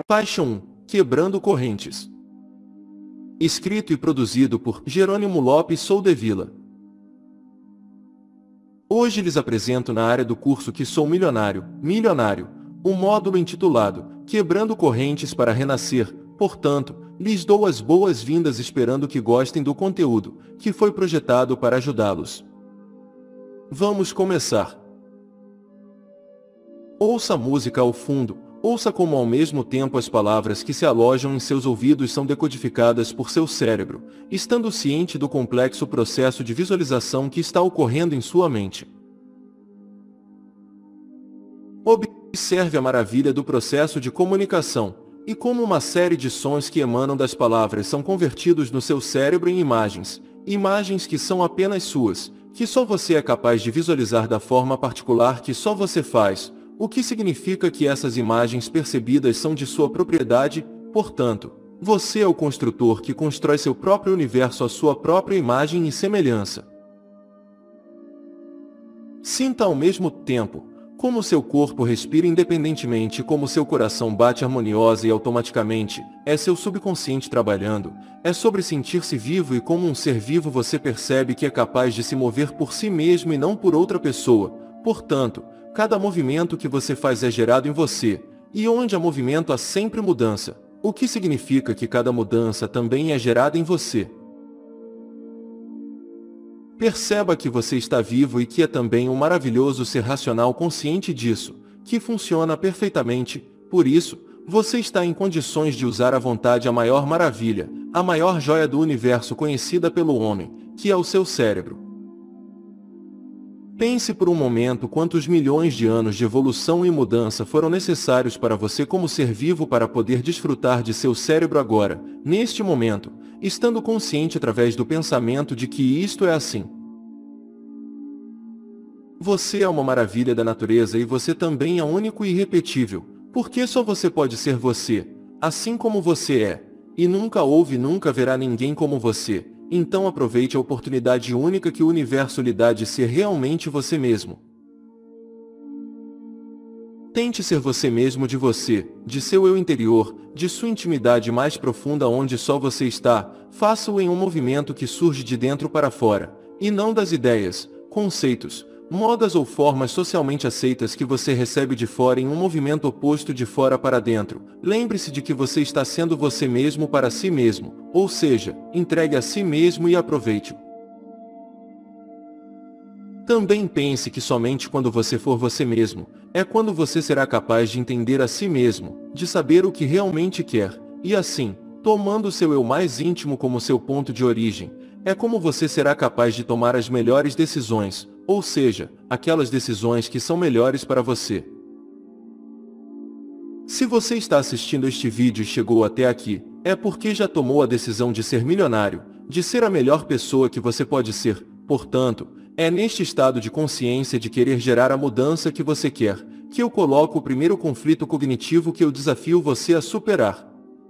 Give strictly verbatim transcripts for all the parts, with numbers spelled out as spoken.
Faixa um. Quebrando correntes. Escrito e produzido por Jerônimo Lopes Soldevila. Hoje lhes apresento na área do curso Que Sou Milionário, Milionário, um módulo intitulado Quebrando Correntes para Renascer. Portanto, lhes dou as boas-vindas esperando que gostem do conteúdo, que foi projetado para ajudá-los. Vamos começar. Ouça a música ao fundo, ouça como ao mesmo tempo as palavras que se alojam em seus ouvidos são decodificadas por seu cérebro, estando ciente do complexo processo de visualização que está ocorrendo em sua mente. Observe a maravilha do processo de comunicação, e como uma série de sons que emanam das palavras são convertidos no seu cérebro em imagens, imagens que são apenas suas, que só você é capaz de visualizar da forma particular que só você faz, o que significa que essas imagens percebidas são de sua propriedade, portanto, você é o construtor que constrói seu próprio universo à sua própria imagem e semelhança. Sinta ao mesmo tempo como seu corpo respira independentemente e como seu coração bate harmoniosa e automaticamente, é seu subconsciente trabalhando, é sobre sentir-se vivo e como um ser vivo você percebe que é capaz de se mover por si mesmo e não por outra pessoa, portanto, cada movimento que você faz é gerado em você, e onde há movimento há sempre mudança, o que significa que cada mudança também é gerada em você. Perceba que você está vivo e que é também um maravilhoso ser racional consciente disso, que funciona perfeitamente, por isso, você está em condições de usar à vontade a maior maravilha, a maior joia do universo conhecida pelo homem, que é o seu cérebro. Pense por um momento quantos milhões de anos de evolução e mudança foram necessários para você como ser vivo para poder desfrutar de seu cérebro agora, neste momento, estando consciente através do pensamento de que isto é assim. Você é uma maravilha da natureza e você também é único e irrepetível, porque só você pode ser você, assim como você é, e nunca houve e nunca haverá ninguém como você. Então aproveite a oportunidade única que o universo lhe dá de ser realmente você mesmo. Tente ser você mesmo de você, de seu eu interior, de sua intimidade mais profunda onde só você está, faça-o em um movimento que surge de dentro para fora, e não das ideias, conceitos, modas ou formas socialmente aceitas que você recebe de fora em um movimento oposto de fora para dentro. Lembre-se de que você está sendo você mesmo para si mesmo, ou seja, entregue a si mesmo e aproveite-o. Também pense que somente quando você for você mesmo, é quando você será capaz de entender a si mesmo, de saber o que realmente quer, e assim, tomando seu eu mais íntimo como seu ponto de origem, é como você será capaz de tomar as melhores decisões, ou seja, aquelas decisões que são melhores para você. Se você está assistindo este vídeo e chegou até aqui, é porque já tomou a decisão de ser milionário, de ser a melhor pessoa que você pode ser, portanto, é neste estado de consciência de querer gerar a mudança que você quer, que eu coloco o primeiro conflito cognitivo que eu desafio você a superar.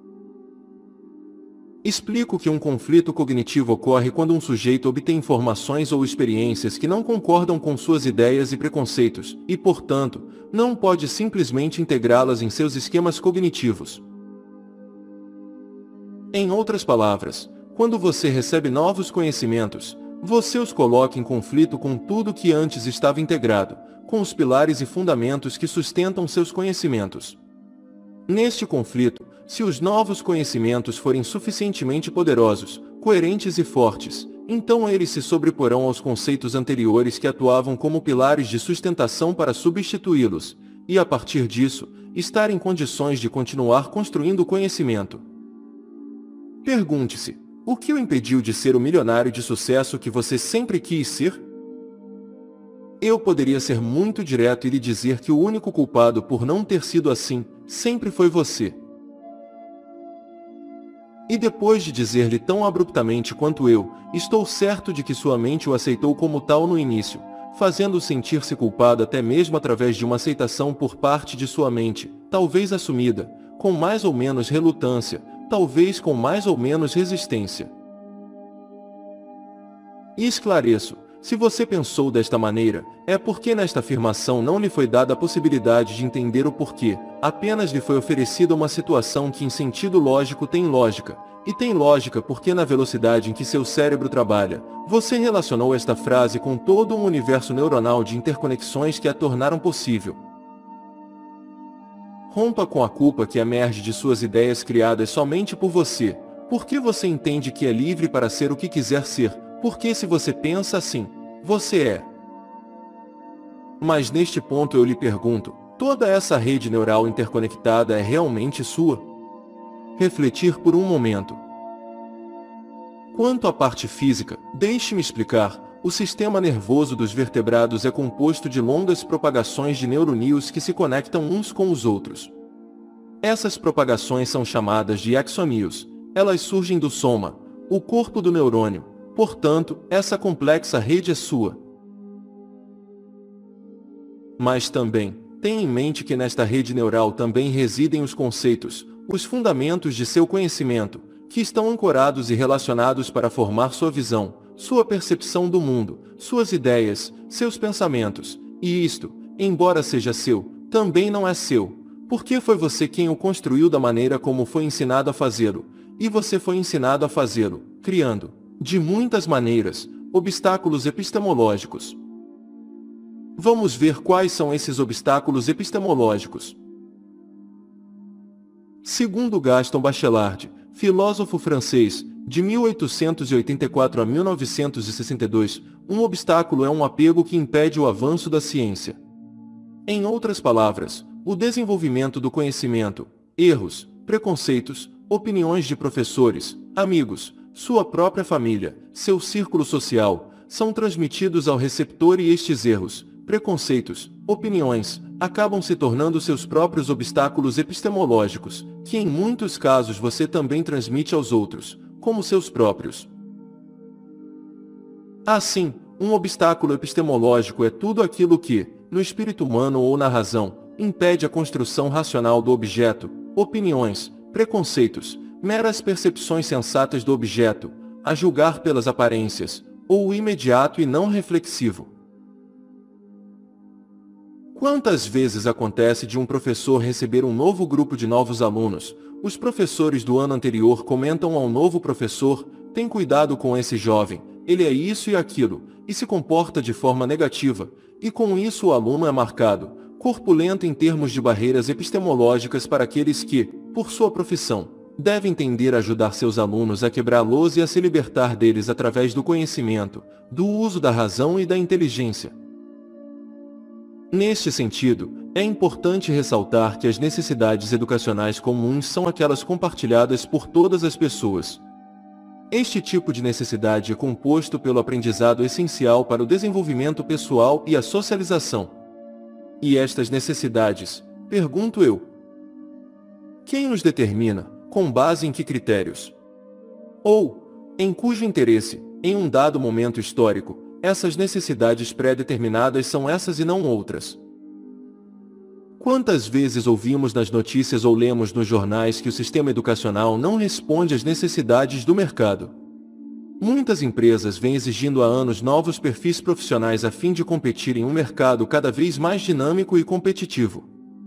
Explico que um conflito cognitivo ocorre quando um sujeito obtém informações ou experiências que não concordam com suas ideias e preconceitos, e, portanto, não pode simplesmente integrá-las em seus esquemas cognitivos. Em outras palavras, quando você recebe novos conhecimentos, você os coloca em conflito com tudo que antes estava integrado, com os pilares e fundamentos que sustentam seus conhecimentos. Neste conflito, se os novos conhecimentos forem suficientemente poderosos, coerentes e fortes, então eles se sobreporão aos conceitos anteriores que atuavam como pilares de sustentação para substituí-los, e a partir disso, estar em condições de continuar construindo o conhecimento. Pergunte-se, o que o impediu de ser o milionário de sucesso que você sempre quis ser? Eu poderia ser muito direto e lhe dizer que o único culpado por não ter sido assim, sempre foi você. E depois de dizer-lhe tão abruptamente quanto eu, estou certo de que sua mente o aceitou como tal no início, fazendo-o sentir-se culpado até mesmo através de uma aceitação por parte de sua mente, talvez assumida, com mais ou menos relutância, talvez com mais ou menos resistência. E esclareço, Se você pensou desta maneira, é porque nesta afirmação não lhe foi dada a possibilidade de entender o porquê, apenas lhe foi oferecida uma situação que em sentido lógico tem lógica, e tem lógica porque na velocidade em que seu cérebro trabalha, você relacionou esta frase com todo um universo neuronal de interconexões que a tornaram possível. Rompa com a culpa que emerge de suas ideias criadas somente por você, porque você entende que é livre para ser o que quiser ser, porque se você pensa assim, você é. Mas neste ponto eu lhe pergunto, toda essa rede neural interconectada é realmente sua? Refletir por um momento. Quanto à parte física, deixe-me explicar, o sistema nervoso dos vertebrados é composto de longas propagações de neuroníons que se conectam uns com os outros. Essas propagações são chamadas de axônios, elas surgem do soma, o corpo do neurônio. Portanto, essa complexa rede é sua. Mas também, tenha em mente que nesta rede neural também residem os conceitos, os fundamentos de seu conhecimento, que estão ancorados e relacionados para formar sua visão, sua percepção do mundo, suas ideias, seus pensamentos, e isto, embora seja seu, também não é seu, porque foi você quem o construiu da maneira como foi ensinado a fazê-lo, e você foi ensinado a fazê-lo, criando, de muitas maneiras, obstáculos epistemológicos. Vamos ver quais são esses obstáculos epistemológicos. Segundo Gaston Bachelard, filósofo francês, de mil oitocentos e oitenta e quatro a mil novecentos e sessenta e dois, um obstáculo é um apego que impede o avanço da ciência. Em outras palavras, o desenvolvimento do conhecimento, erros, preconceitos, opiniões de professores, amigos, sua própria família, seu círculo social, são transmitidos ao receptor e estes erros, preconceitos, opiniões, acabam se tornando seus próprios obstáculos epistemológicos, que em muitos casos você também transmite aos outros, como seus próprios. Assim, um obstáculo epistemológico é tudo aquilo que, no espírito humano ou na razão, impede a construção racional do objeto, opiniões, preconceitos, meras percepções sensatas do objeto, a julgar pelas aparências, ou o imediato e não reflexivo. Quantas vezes acontece de um professor receber um novo grupo de novos alunos, os professores do ano anterior comentam ao novo professor, tem cuidado com esse jovem, ele é isso e aquilo, e se comporta de forma negativa, e com isso o aluno é marcado, corpulento em termos de barreiras epistemológicas para aqueles que, por sua profissão, devem tender a ajudar seus alunos a quebrá-los e a se libertar deles através do conhecimento, do uso da razão e da inteligência. Neste sentido, é importante ressaltar que as necessidades educacionais comuns são aquelas compartilhadas por todas as pessoas. Este tipo de necessidade é composto pelo aprendizado essencial para o desenvolvimento pessoal e a socialização. E estas necessidades, pergunto eu, quem os determina? Com base em que critérios? Ou, em cujo interesse, em um dado momento histórico, essas necessidades pré-determinadas são essas e não outras? Quantas vezes ouvimos nas notícias ou lemos nos jornais que o sistema educacional não responde às necessidades do mercado? Muitas empresas vêm exigindo há anos novos perfis profissionais a fim de competir em um mercado cada vez mais dinâmico e competitivo.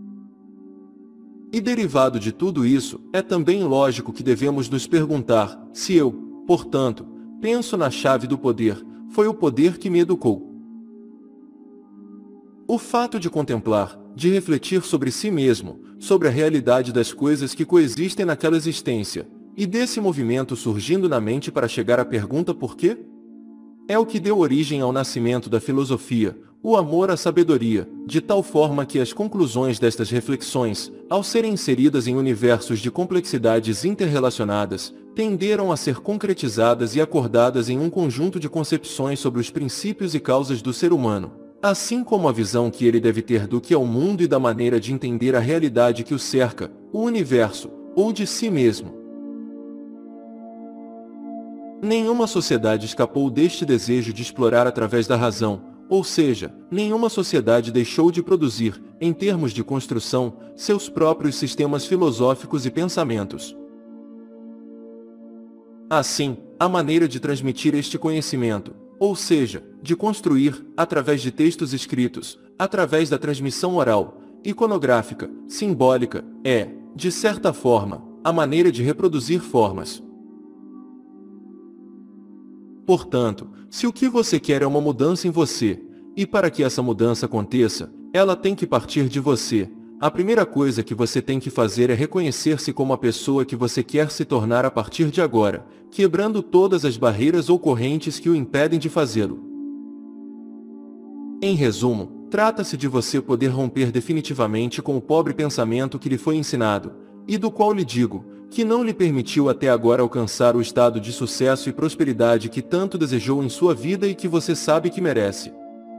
E derivado de tudo isso, é também lógico que devemos nos perguntar, se eu, portanto, penso na chave do poder, foi o poder que me educou. O fato de contemplar, de refletir sobre si mesmo, sobre a realidade das coisas que coexistem naquela existência, e desse movimento surgindo na mente para chegar à pergunta por quê? É o que deu origem ao nascimento da filosofia, o amor à sabedoria, de tal forma que as conclusões destas reflexões, ao serem inseridas em universos de complexidades interrelacionadas, tenderam a ser concretizadas e acordadas em um conjunto de concepções sobre os princípios e causas do ser humano, assim como a visão que ele deve ter do que é o mundo e da maneira de entender a realidade que o cerca, o universo, ou de si mesmo. Nenhuma sociedade escapou deste desejo de explorar através da razão, ou seja, nenhuma sociedade deixou de produzir, em termos de construção, seus próprios sistemas filosóficos e pensamentos. Assim, a maneira de transmitir este conhecimento, ou seja, de construir, através de textos escritos, através da transmissão oral, iconográfica, simbólica, é, de certa forma, a maneira de reproduzir formas. Portanto, se o que você quer é uma mudança em você, e para que essa mudança aconteça, ela tem que partir de você, a primeira coisa que você tem que fazer é reconhecer-se como a pessoa que você quer se tornar a partir de agora, quebrando todas as barreiras ou correntes que o impedem de fazê-lo. Em resumo, trata-se de você poder romper definitivamente com o pobre pensamento que lhe foi ensinado, e do qual lhe digo, que não lhe permitiu até agora alcançar o estado de sucesso e prosperidade que tanto desejou em sua vida e que você sabe que merece.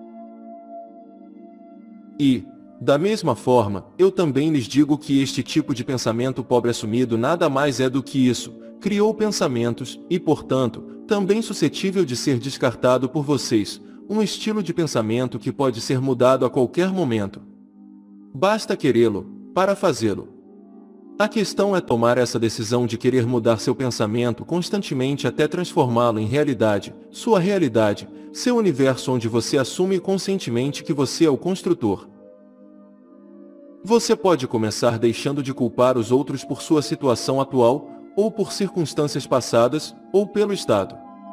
E, da mesma forma, eu também lhes digo que este tipo de pensamento pobre assumido nada mais é do que isso, criou pensamentos, e portanto, também suscetível de ser descartado por vocês, um estilo de pensamento que pode ser mudado a qualquer momento. Basta querê-lo, para fazê-lo. A questão é tomar essa decisão de querer mudar seu pensamento constantemente até transformá-lo em realidade, sua realidade, seu universo onde você assume conscientemente que você é o construtor. Você pode começar deixando de culpar os outros por sua situação atual, ou por circunstâncias passadas, ou pelo Estado.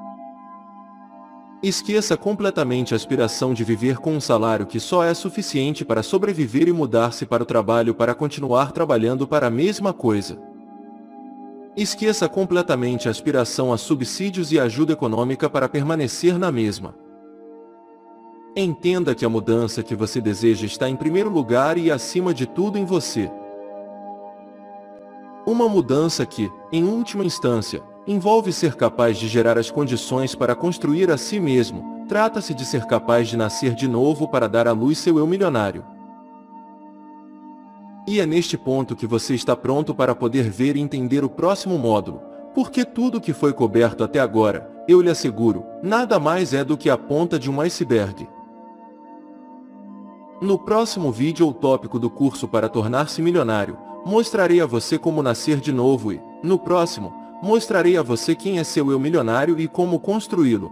Esqueça completamente a aspiração de viver com um salário que só é suficiente para sobreviver e mudar-se para o trabalho para continuar trabalhando para a mesma coisa. Esqueça completamente a aspiração a subsídios e ajuda econômica para permanecer na mesma. Entenda que a mudança que você deseja está em primeiro lugar e acima de tudo em você. Uma mudança que, em última instância, envolve ser capaz de gerar as condições para construir a si mesmo. Trata-se de ser capaz de nascer de novo para dar à luz seu eu milionário. E é neste ponto que você está pronto para poder ver e entender o próximo módulo, porque tudo que foi coberto até agora, eu lhe asseguro, nada mais é do que a ponta de um iceberg. No próximo vídeo ou tópico do curso para tornar-se milionário, mostrarei a você como nascer de novo e, no próximo, mostrarei a você quem é seu eu milionário e como construí-lo.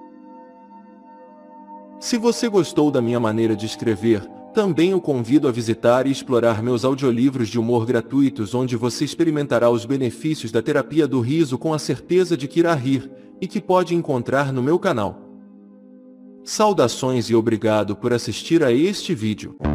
Se você gostou da minha maneira de escrever, também o convido a visitar e explorar meus audiolivros de humor gratuitos onde você experimentará os benefícios da terapia do riso com a certeza de que irá rir, e que pode encontrar no meu canal. Saudações e obrigado por assistir a este vídeo.